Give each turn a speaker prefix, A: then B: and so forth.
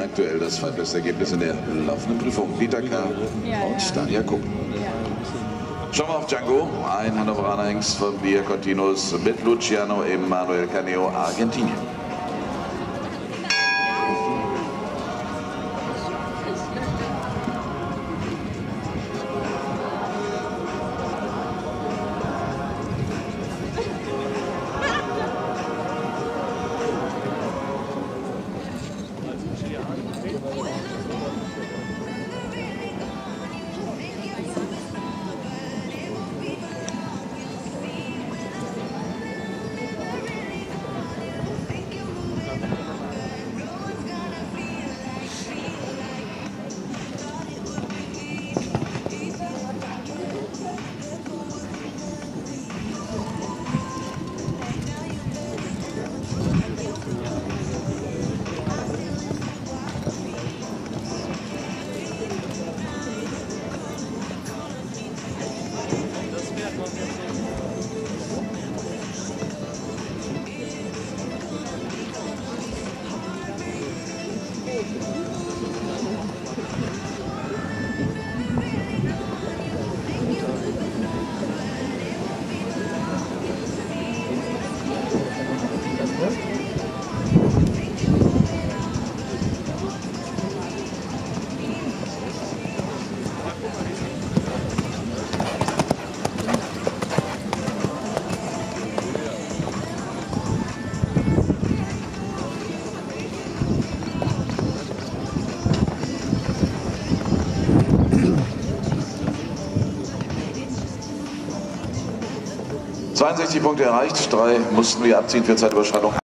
A: aktuell das zweitbeste Ergebnis in der laufenden Prüfung. Peter K. und Daniel Kupp. Schauen wir auf Django, ein Hannoveraner Hengst von Via Continuous mit Luciano Emanuel Caneo, Argentinien. ...62 Punkte erreicht, 3 mussten wir abziehen für Zeitüberschreitung.